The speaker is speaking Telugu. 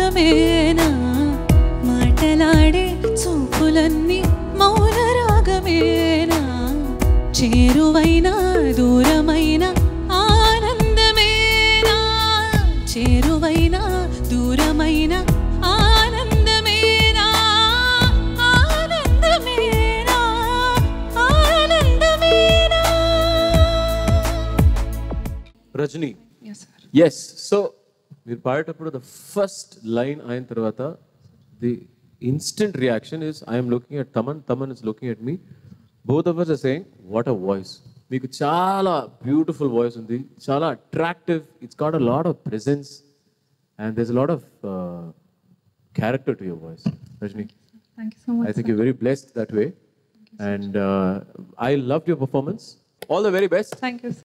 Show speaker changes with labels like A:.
A: అందమేనా మాటలాడే చూపులన్నీ మౌన రాగమేనా చేరువైనా దూరమైన ఆనందమేనా చేరువైనా దూరమైన ఆనందమేనా ఆనందమేనా ఆనందమేనా.
B: Rajini,
C: Yes, sir.
B: Yes. So మీరు పాడేటప్పుడు ద ఫస్ట్ లైన్ అయిన తర్వాత the instant reaction is I'm looking at Thaman, Thaman is looking at me. Both of us are saying what a voice. మీకు చాలా బ్యూటిఫుల్ వాయిస్ ఉంది, చాలా attractive, it's got a lot of presence and there's a lot of character to your voice, Rajni.
C: Thank you so much.
B: I think
C: sir.
B: you're very blessed that way, and I loved your performance. All the very best.
C: Thank you, sir.